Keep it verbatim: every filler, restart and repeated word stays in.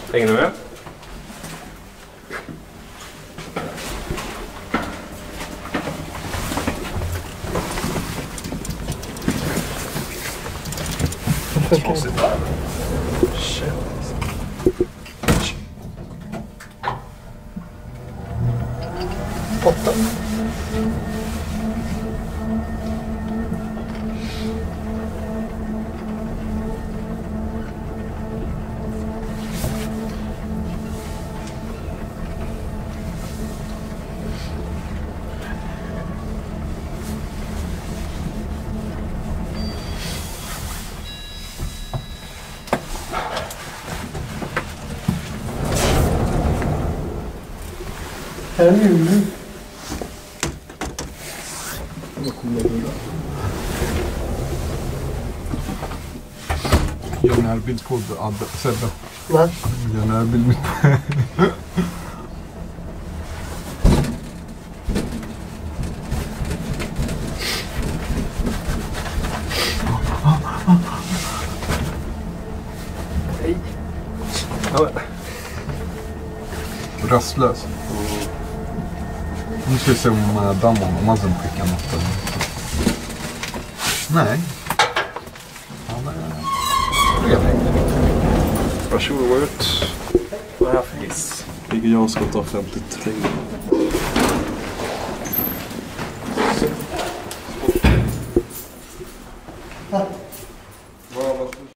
Hänger du med? Trasigt där. Shit. Åtta. Här är nu. Vad kommer du där? Gör närbild på Sebbe. Va? Gör närbild mitt på. Hej. Ja. Rastlös. Nu ska vi se om dammar om man sen skickar något. Nej. Han är redan. Varsågod ut. Vad är det här för hiss? Vilket jag ska ta femtiotre. Ja.